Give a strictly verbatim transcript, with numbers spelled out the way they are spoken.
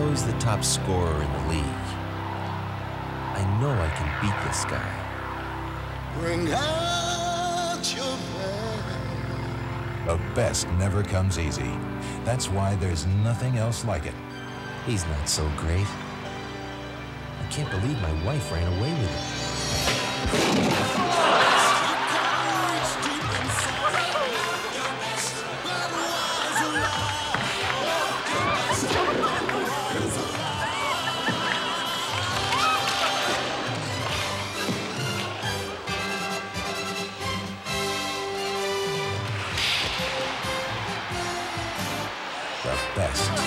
Joe's the top scorer in the league. I know I can beat this guy. Bring out your best. The best never comes easy. That's why there's nothing else like it. He's not so great. I can't believe my wife ran away with him. The best